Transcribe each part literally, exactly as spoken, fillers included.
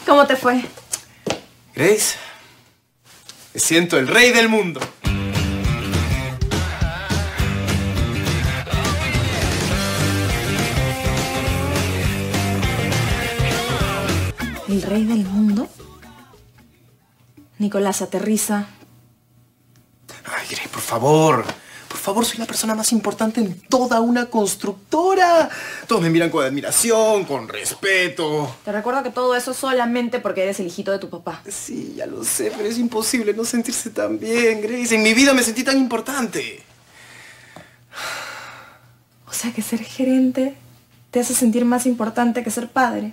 ¿Cómo te fue? Grace, me siento el rey del mundo. ¿El rey del mundo? Nicolás, aterriza. Ay, Grace, por favor. Por favor, soy la persona más importante en toda una constructora. Todos me miran con admiración, con respeto. Te recuerdo que todo eso solamente porque eres el hijito de tu papá. Sí, ya lo sé, pero es imposible no sentirse tan bien, Grace. En mi vida me sentí tan importante. O sea que ser gerente te hace sentir más importante que ser padre.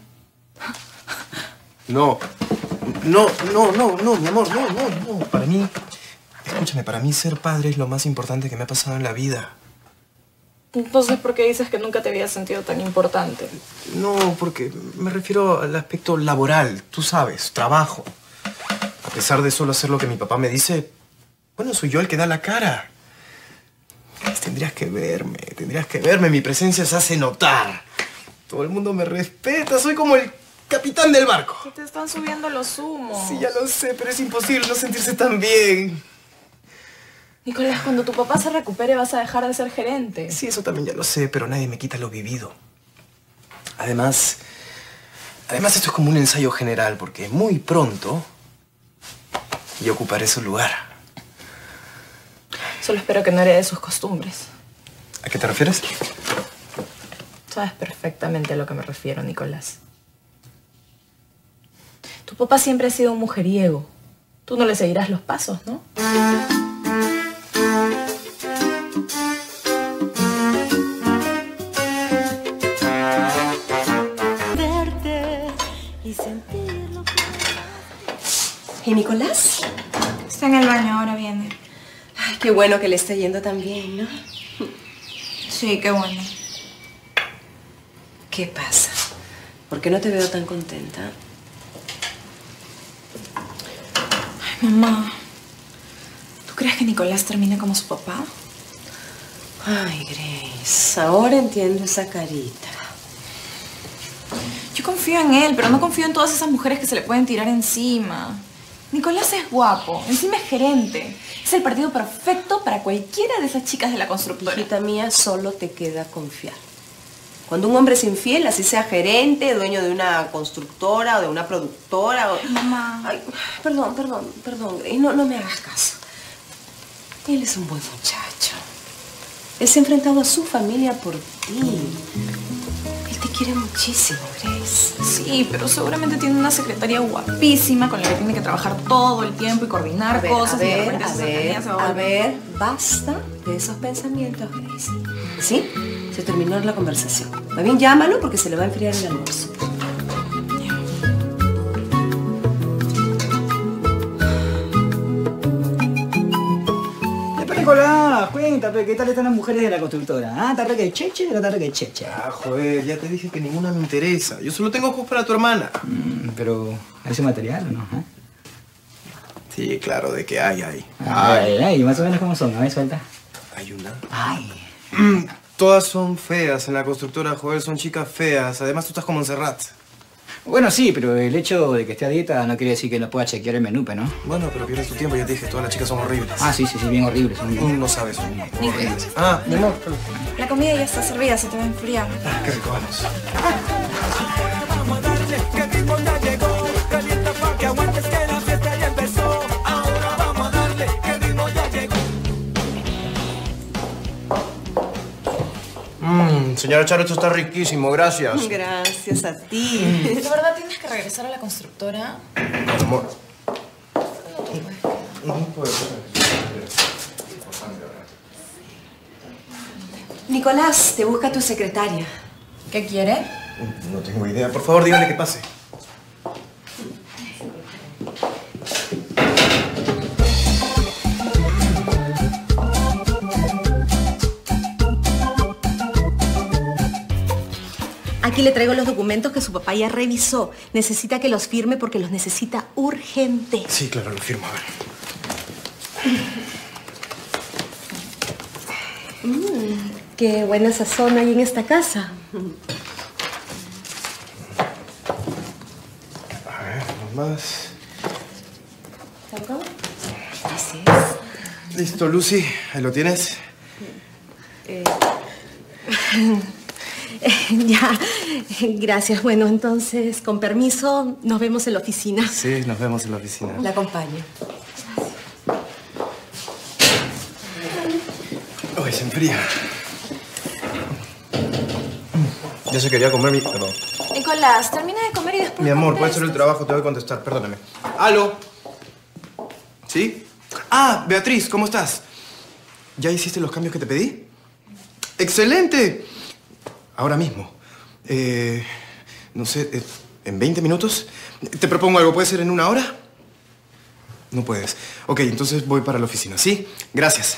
No, no, no, no, no, mi amor, no, no, no. Para mí, escúchame, para mí ser padre es lo más importante que me ha pasado en la vida. Entonces, ¿por qué dices que nunca te habías sentido tan importante? No, porque me refiero al aspecto laboral, tú sabes, trabajo. A pesar de solo hacer lo que mi papá me dice, bueno, soy yo el que da la cara. Tendrías que verme, tendrías que verme, mi presencia se hace notar. Todo el mundo me respeta, soy como el capitán del barco. Que te están subiendo los humos. Sí, ya lo sé, pero es imposible no sentirse tan bien. Nicolás, cuando tu papá se recupere vas a dejar de ser gerente. Sí, eso también ya lo sé, pero nadie me quita lo vivido. Además, además esto es como un ensayo general, porque muy pronto yo ocuparé su lugar. Solo espero que no heredes sus costumbres. ¿A qué te refieres? Sabes perfectamente a lo que me refiero, Nicolás. Tu papá siempre ha sido un mujeriego. Tú no le seguirás los pasos, ¿no? ¿Y Nicolás? Está en el baño, ahora viene. Ay, qué bueno que le está yendo tan bien, ¿no? Sí, qué bueno. ¿Qué pasa? ¿Por qué no te veo tan contenta? Ay, mamá. ¿Tú crees que Nicolás termine como su papá? Ay, Grace, ahora entiendo esa carita. Yo confío en él, pero no confío en todas esas mujeres que se le pueden tirar encima. Nicolás es guapo, encima es gerente. Es el partido perfecto para cualquiera de esas chicas de la constructora. Hijita mía, solo te queda confiar. Cuando un hombre es infiel, así sea gerente, dueño de una constructora o de una productora... O... Mamá. Ay, perdón, perdón, perdón, Grace, no, no me hagas caso. Él es un buen muchacho. Él se ha enfrentado a su familia por ti. Él te quiere muchísimo, Grace. Sí, pero seguramente tiene una secretaria guapísima con la que tiene que trabajar todo el tiempo y coordinar A ver, cosas. a ver, y de repente a esa ver, cercanía se va a volver- ver, basta de esos pensamientos, Grace. ¿Sí? Se terminó la conversación. Más bien llámalo porque se le va a enfriar el almuerzo. Nicolás, cuéntame, ¿qué tal están las mujeres de la constructora? ¿Ah? ¿Está re que cheche o está re que cheche? Ah, joder, ya te dije que ninguna me interesa. Yo solo tengo ojos para tu hermana. Mm, pero, ¿hay su material o no? ¿Ah? Sí, claro, de que hay, hay. Ay, ay, ay, más o menos cómo son, a ver, suelta. Hay una. Ay. Todas son feas en la constructora, joder, son chicas feas. Además, tú estás como Montserrat. Bueno, sí, pero el hecho de que esté a dieta no quiere decir que no pueda chequear el menú, ¿no? Bueno, pero pierdes tu tiempo, ya te dije, todas las chicas son horribles. Ah, sí, sí, sí, bien horribles. Son Tú no sabes, son horribles. Ah, mi amor. La comida ya está servida, se te va a enfriar. Ah, qué rico, vamos. Vamos a darle, que el ritmo ya llegó. Calienta pa' que aguantes que la fiesta ya empezó. Ahora vamos a darle, que el ritmo ya llegó. Mmm, señora Charo, esto está riquísimo, gracias. Gracias a ti. ¿De verdad tienes que regresar a la constructora? Amor. No puedo ser. Nicolás, te busca tu secretaria. ¿Qué quiere? No tengo idea. Por favor, dígale que pase. Aquí le traigo los documentos que su papá ya revisó. Necesita que los firme porque los necesita urgente. Sí, claro, lo firmo. A ver. Mm, qué buena sazón hay en esta casa. A ver. más. ¿Algo? Gracias. Listo, Lucy. Ahí lo tienes. Eh, ya, gracias. Bueno, entonces, con permiso, nos vemos en la oficina. Sí, nos vemos en la oficina. La acompaño. Uy, se enfría. Ya se quería comer mi... Perdón. Nicolás, termina de comer y después... Mi amor, puede contestas. ser el trabajo, te voy a contestar. Perdóname. ¿Aló? ¿Sí? Ah, Beatriz, ¿cómo estás? ¿Ya hiciste los cambios que te pedí? ¡Excelente! Ahora mismo. Eh, no sé, eh, ¿en veinte minutos? Te propongo algo. ¿Puede ser en una hora? No puedes. Ok, entonces voy para la oficina. ¿Sí? Gracias.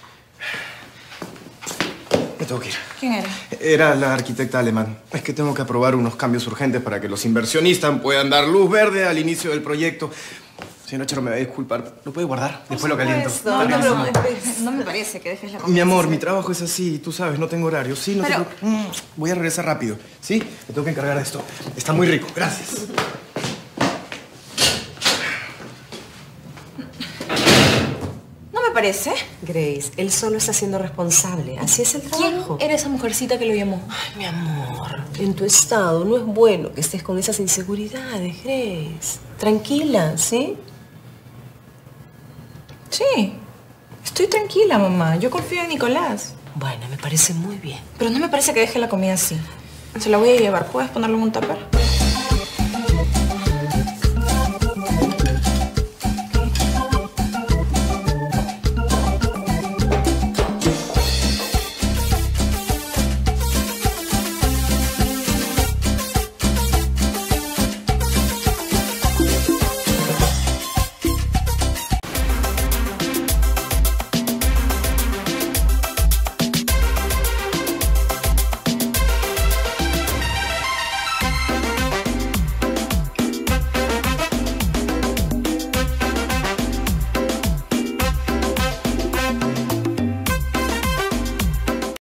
Me tengo que ir. ¿Quién era? Era la arquitecta alemán. Es que tengo que aprobar unos cambios urgentes para que los inversionistas puedan dar luz verde al inicio del proyecto. Señor Charo, me va a disculpar. ¿Lo puede guardar? Después lo caliento. No, Está no, bien. no, no me parece que dejes la comida. Mi amor, mi trabajo es así. Tú sabes, no tengo horario. Sí, no Pero- te preocupes. Mm, voy a regresar rápido. ¿Sí? Me tengo que encargar de esto. Está muy rico. Gracias. No me parece. Grace, él solo está siendo responsable. Así es el ¿Quién trabajo. era esa mujercita que lo llamó? Ay, mi amor, en tu estado no es bueno que estés con esas inseguridades, Grace. Tranquila, ¿sí? Sí. Estoy tranquila, mamá. Yo confío en Nicolás. Bueno, me parece muy bien. Pero no me parece que deje la comida así. Se la voy a llevar. ¿Puedes ponerlo en un tupper?